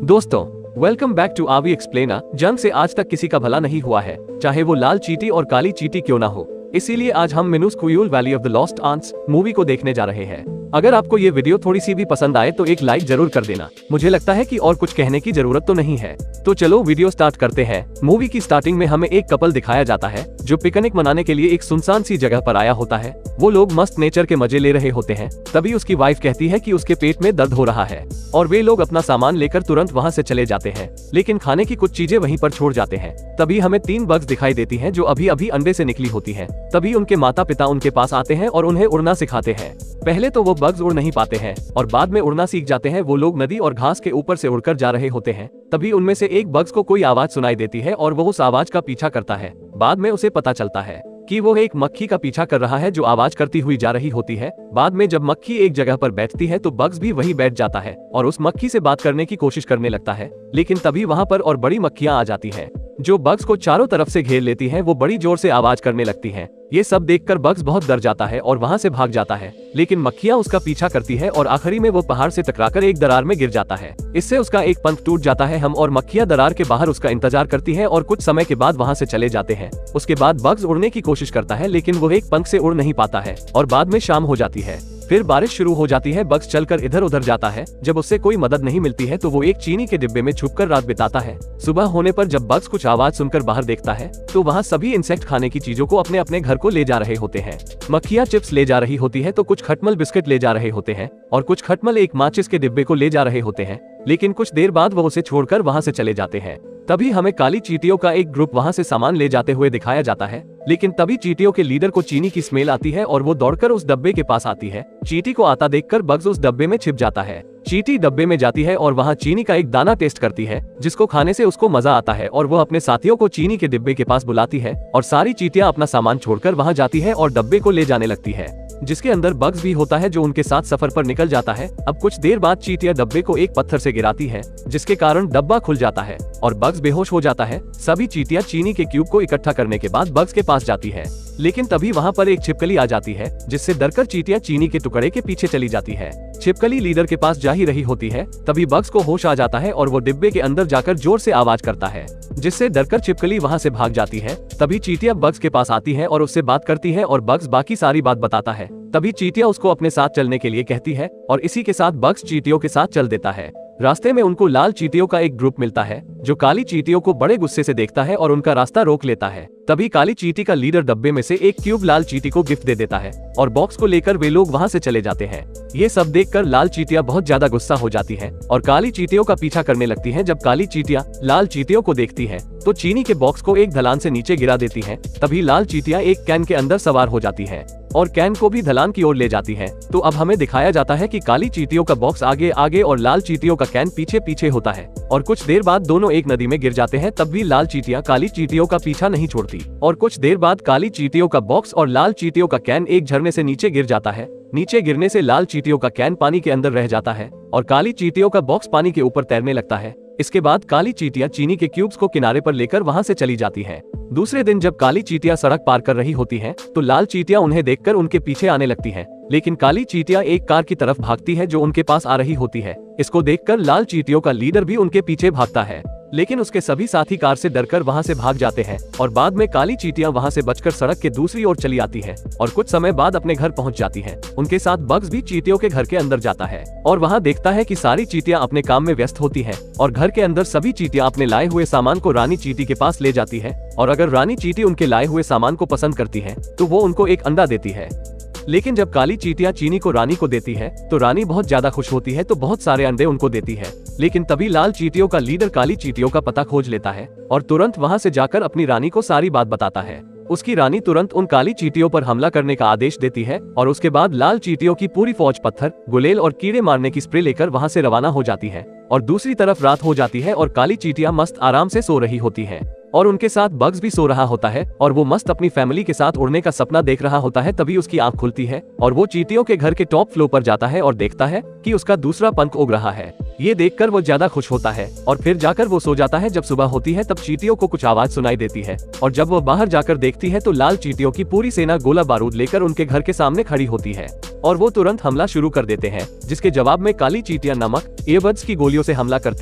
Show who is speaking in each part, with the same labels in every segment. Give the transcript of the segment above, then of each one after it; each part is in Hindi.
Speaker 1: दोस्तों, welcome back to Avi explainer. जन्म से आज तक किसी का भला नहीं हुआ है, चाहे वो लाल चींटी और काली चींटी क्यों ना हो। इसीलिए आज हम minuscule valley of the lost ants movie को देखने जा रहे हैं। अगर आपको ये वीडियो थोड़ी सी भी पसंद आए तो एक लाइक जरूर कर देना। मुझे लगता है कि और कुछ कहने की जरूरत तो नहीं है। तो चलो वीडियो स्टार्ट करते हैं। मूवी की स्टार्टिंग में हमें एक कपल दिखाया जाता है जो पिकनिक मनाने के लिए एक सुनसान सी जगह पर आया होता है। वो लोग मस्त नेचर के मजे ले रहे होते हैं। तभी उसकी वाइफ कहती है कि उसके पेट में दर्द हो रहा है और वे लोग अपना सामान लेकर तुरंत वहाँ से चले जाते हैं, लेकिन खाने की कुछ चीजें वहीं पर छोड़ जाते हैं। तभी हमें 3 बग्स दिखाई देती हैं जो अभी अभी अंडे से निकली होती हैं। तभी उनके माता पिता उनके पास आते हैं और उन्हें उड़ना सिखाते हैं। पहले तो वो बग्स उड़ नहीं पाते हैं और बाद में उड़ना सीख जाते हैं। वो लोग नदी और घास के ऊपर से उड़कर जा रहे होते हैं। तभी उनमें से एक बग्स को कोई आवाज सुनाई देती है और वो उस आवाज का पीछा करता है। बाद में उसे पता चलता है कि वो एक मक्खी का पीछा कर रहा है जो आवाज करती हुई जा रही होती है। बाद में जब मक्खी एक जगह पर बैठती है तो बग्स भी वहीं बैठ जाता है और उस मक्खी से बात करने की कोशिश करने लगता है, लेकिन तभी वहाँ पर और बड़ी मक्खियाँ आ जाती हैं जो बग्स को चारों तरफ से घेर लेती हैं। वो बड़ी जोर से आवाज करने लगती हैं। ये सब देखकर बग्स बहुत डर जाता है और वहाँ से भाग जाता है, लेकिन मक्खियाँ उसका पीछा करती है और आखिरी में वो पहाड़ से टकराकर एक दरार में गिर जाता है। इससे उसका एक पंख टूट जाता है। हम और मक्खियाँ दरार के बाहर उसका इंतजार करती है और कुछ समय के बाद वहाँ से चले जाते हैं। उसके बाद बग्स उड़ने की कोशिश करता है, लेकिन वो एक पंख से उड़ नहीं पाता है और बाद में शाम हो जाती है। फिर बारिश शुरू हो जाती है। बग्स चलकर इधर उधर जाता है। जब उससे कोई मदद नहीं मिलती है तो वो एक चीनी के डिब्बे में छुपकर रात बिताता है। सुबह होने पर जब बग्स कुछ आवाज सुनकर बाहर देखता है तो वहाँ सभी इंसेक्ट खाने की चीजों को अपने अपने घर को ले जा रहे होते हैं। मक्खियाँ चिप्स ले जा रही होती है तो कुछ खटमल बिस्किट ले जा रहे होते हैं और कुछ खटमल एक माचिस के डिब्बे को ले जा रहे होते हैं, लेकिन कुछ देर बाद वो उसे छोड़कर वहाँ से चले जाते हैं। तभी हमें काली चींटियों का एक ग्रुप वहाँ से सामान ले जाते हुए दिखाया जाता है, लेकिन तभी चींटियों के लीडर को चीनी की स्मेल आती है और वो दौड़कर उस डब्बे के पास आती है। चींटी को आता देखकर बग्स उस डब्बे में छिप जाता है। चींटी डब्बे में जाती है और वहाँ चीनी का एक दाना टेस्ट करती है, जिसको खाने से उसको मजा आता है और वो अपने साथियों को चीनी के डिब्बे के पास बुलाती है और सारी चींटियां अपना सामान छोड़कर वहाँ जाती है और डब्बे को ले जाने लगती है, जिसके अंदर बग्स भी होता है जो उनके साथ सफर पर निकल जाता है। अब कुछ देर बाद चींटियां डब्बे को एक पत्थर से गिराती है, जिसके कारण डब्बा खुल जाता है और बग्स बेहोश हो जाता है। सभी चींटियां चीनी के क्यूब को इकट्ठा करने के बाद बग्स के पास जाती है, लेकिन तभी वहाँ पर एक छिपकली आ जाती है, जिससे डरकर चींटियां चीनी के टुकड़े के पीछे चली जाती है। छिपकली लीडर के पास जा ही रही होती है। तभी बग्स को होश आ जाता है और वो डिब्बे के अंदर जाकर जोर से आवाज करता है, जिससे डरकर छिपकली वहाँ से भाग जाती है। तभी चींटियां बग्स के पास आती है और उससे बात करती है और बग्स बाकी सारी बात बताता है। तभी चींटियां उसको अपने साथ चलने के लिए कहती है और इसी के साथ बग्स चींटियों के साथ चल देता है। रास्ते में उनको लाल चींटियों का एक ग्रुप मिलता है जो काली चींटियों को बड़े गुस्से से देखता है और उनका रास्ता रोक लेता है। तभी काली चींटी का लीडर डब्बे में से एक क्यूब लाल चींटी को गिफ्ट दे देता है और बॉक्स को लेकर वे लोग वहाँ से चले जाते हैं। ये सब देखकर लाल चींटियां बहुत ज्यादा गुस्सा हो जाती हैं और काली चींटियों का पीछा करने लगती हैं। जब काली चींटियां लाल चींटियों को देखती हैं तो चीनी के बॉक्स को एक ढलान से नीचे गिरा देती हैं। तभी लाल चींटियां एक कैन के अंदर सवार हो जाती हैं और कैन को भी ढलान की ओर ले जाती हैं। तो अब हमें दिखाया जाता है कि काली चींटियों का बॉक्स आगे आगे और लाल चींटियों का कैन पीछे पीछे होता है और कुछ देर बाद दोनों एक नदी में गिर जाते हैं। तब भी लाल चींटियां काली चींटियों का पीछा नहीं छोड़ती और कुछ देर बाद काली चींटियों का बॉक्स और लाल चींटियों का कैन एक झरने से नीचे गिर जाता है। नीचे गिरने से लाल चींटियों का कैन पानी के अंदर रह जाता है और काली चींटियों का बॉक्स पानी के ऊपर तैरने लगता है। इसके बाद काली चींटियां चीनी के क्यूब्स को किनारे पर लेकर वहां से चली जाती हैं। दूसरे दिन जब काली चींटियां सड़क पार कर रही होती हैं, तो लाल चींटियां उन्हें देखकर उनके पीछे आने लगती हैं, लेकिन काली चींटियां एक कार की तरफ भागती है जो उनके पास आ रही होती है। इसको देखकर लाल चींटियों का लीडर भी उनके पीछे भागता है, लेकिन उसके सभी साथी कार से डरकर वहां से भाग जाते हैं और बाद में काली चींटियां वहां से बचकर सड़क के दूसरी ओर चली आती है और कुछ समय बाद अपने घर पहुंच जाती है। उनके साथ बग्स भी चींटियों के घर के अंदर जाता है और वहां देखता है कि सारी चींटियां अपने काम में व्यस्त होती हैं और घर के अंदर सभी चींटियां अपने लाए हुए सामान को रानी चींटी के पास ले जाती है और अगर रानी चींटी उनके लाए हुए सामान को पसंद करती है तो वो उनको एक अंडा देती है। लेकिन जब काली चींटियां चीनी को रानी को देती है तो रानी बहुत ज्यादा खुश होती है तो बहुत सारे अंडे उनको देती है। लेकिन तभी लाल चींटियों का लीडर काली चींटियों का पता खोज लेता है और तुरंत वहां से जाकर अपनी रानी को सारी बात बताता है। उसकी रानी तुरंत उन काली चींटियों पर हमला करने का आदेश देती है और उसके बाद लाल चींटियों की पूरी फौज पत्थर, गुलेल और कीड़े मारने की स्प्रे लेकर वहां से रवाना हो जाती है और दूसरी तरफ रात हो जाती है और काली चींटियां मस्त आराम से सो रही होती हैं और उनके साथ बग्स भी सो रहा होता है और वो मस्त अपनी फैमिली के साथ उड़ने का सपना देख रहा होता है। तभी उसकी आंख खुलती है और वो चींटियों के घर के टॉप फ्लोर पर जाता है और देखता है कि उसका दूसरा पंख उग रहा है। ये देखकर वो ज्यादा खुश होता है और फिर जाकर वो सो जाता है। जब सुबह होती है तब चींटियों को कुछ आवाज सुनाई देती है और जब वो बाहर जाकर देखती है तो लाल चींटियों की पूरी सेना गोला बारूद लेकर उनके घर के सामने खड़ी होती है और वो तुरंत हमला शुरू कर देते हैं, जिसके जवाब में काली चींटियां नमक, ईयरबड्स की गोलियों से हमला करती है।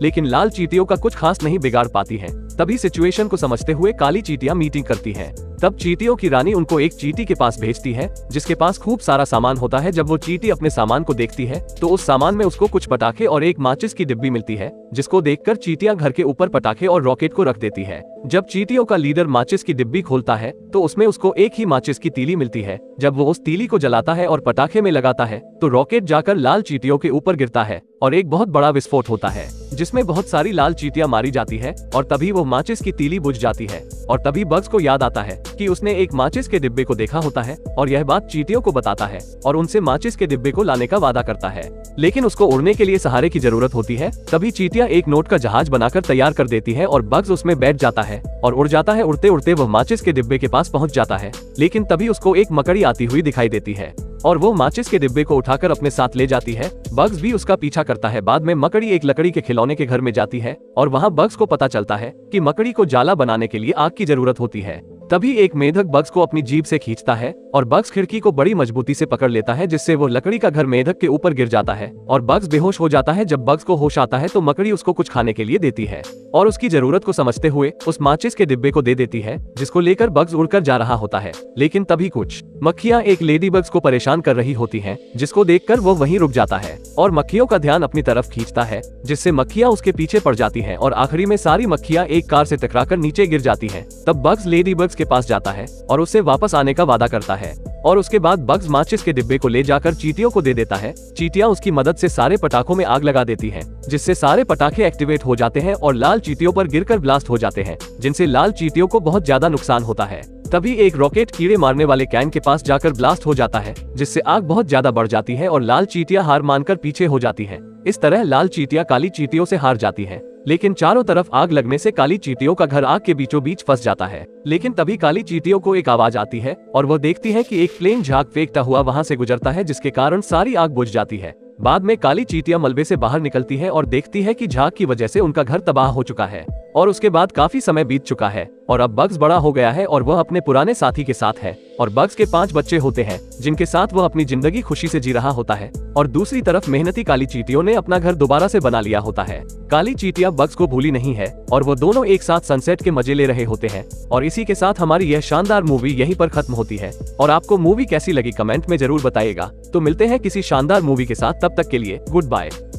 Speaker 1: लेकिन लाल चींटियों का कुछ खास नहीं बिगाड़ पाती है। तभी सिचुएशन को समझते हुए काली चींटियां मीटिंग करती हैं। तब चींटियों की रानी उनको एक चींटी के पास भेजती है जिसके पास खूब सारा सामान होता है। जब वो चींटी अपने सामान को देखती है तो उस सामान में उसको कुछ पटाखे और एक माचिस की डिब्बी मिलती है, जिसको देखकर चींटियां घर के ऊपर पटाखे और रॉकेट को रख देती है। जब चींटियों का लीडर माचिस की डिब्बी खोलता है तो उसमें उसको एक ही माचिस की तीली मिलती है। जब वो उस तीली को जलाता है और पटाखे में लगाता है तो रॉकेट जाकर लाल चींटियों के ऊपर गिरता है और एक बहुत बड़ा विस्फोट होता है जिसमें बहुत सारी लाल चींटियां मारी जाती है। और तभी वो माचिस की तीली बुझ जाती है और तभी बग्स को याद आता है कि उसने एक माचिस के डिब्बे को देखा होता है और यह बात चींटियों को बताता है और उनसे माचिस के डिब्बे को लाने का वादा करता है। लेकिन उसको उड़ने के लिए सहारे की जरूरत होती है। तभी चींटियां एक नोट का जहाज बनाकर तैयार कर देती है और बग्स उसमें बैठ जाता है और उड़ जाता है। उड़ते उड़ते वह माचिस के डिब्बे के पास पहुंच जाता है, लेकिन तभी उसको एक मकड़ी आती हुई दिखाई देती है और वो माचिस के डिब्बे को उठाकर अपने साथ ले जाती है। बग्स भी उसका पीछा करता है। बाद में मकड़ी एक लकड़ी के खिलौने के घर में जाती है और वहाँ बग्स को पता चलता है कि मकड़ी को जाला बनाने के लिए आग की जरूरत होती है। तभी एक मेढक बग्स को अपनी जीभ से खींचता है और बग्स खिड़की को बड़ी मजबूती से पकड़ लेता है, जिससे वो लकड़ी का घर मेढक के ऊपर गिर जाता है और बग्स बेहोश हो जाता है। जब बग्स को होश आता है तो मकड़ी उसको कुछ खाने के लिए देती है और उसकी जरूरत को समझते हुए उस माचिस के डिब्बे को दे देती है, जिसको लेकर बग्स उड़कर जा रहा होता है। लेकिन तभी कुछ मक्खियां एक लेडी बग्स को परेशान कर रही होती हैं, जिसको देखकर वो वहीं रुक जाता है और मक्खियों का ध्यान अपनी तरफ खींचता है, जिससे मक्खियां उसके पीछे पड़ जाती हैं और आखिरी में सारी मक्खियां एक कार से टकराकर नीचे गिर जाती हैं। तब बग्स लेडी बग्स के पास जाता है और उससे वापस आने का वादा करता है और उसके बाद बग्स माचिस के डिब्बे को ले जाकर चींटियों को दे देता है। चींटियां उसकी मदद से सारे पटाखों में आग लगा देती हैं, जिससे सारे पटाखे एक्टिवेट हो जाते हैं और लाल चींटियों पर गिरकर ब्लास्ट हो जाते हैं, जिनसे लाल चींटियों को बहुत ज्यादा नुकसान होता है। तभी एक रॉकेट कीड़े मारने वाले कैन के पास जाकर ब्लास्ट हो जाता है, जिससे आग बहुत ज्यादा बढ़ जाती है और लाल चींटियां हार मानकर पीछे हो जाती हैं। इस तरह लाल चींटियां काली चींटियों से हार जाती हैं। लेकिन चारों तरफ आग लगने से काली चींटियों का घर आग के बीचों बीच फंस जाता है। लेकिन तभी काली चींटियों को एक आवाज आती है और वह देखती है कि एक प्लेन झाग फेंकता हुआ वहां से गुजरता है, जिसके कारण सारी आग बुझ जाती है। बाद में काली चींटियां मलबे से बाहर निकलती है और देखती है कि झाग की वजह से उनका घर तबाह हो चुका है और उसके बाद काफी समय बीत चुका है और अब बग्स बड़ा हो गया है और वह अपने पुराने साथी के साथ है और बग्स के 5 बच्चे होते हैं, जिनके साथ वह अपनी जिंदगी खुशी से जी रहा होता है। और दूसरी तरफ मेहनती काली चींटियों ने अपना घर दोबारा से बना लिया होता है। काली चींटियां बग्स को भूली नहीं है और वो दोनों एक साथ सनसेट के मजे ले रहे होते हैं। और इसी के साथ हमारी यह शानदार मूवी यहीं पर खत्म होती है। और आपको मूवी कैसी लगी कमेंट में जरूर बताइएगा। तो मिलते हैं किसी शानदार मूवी के साथ, तब तक के लिए गुड बाय।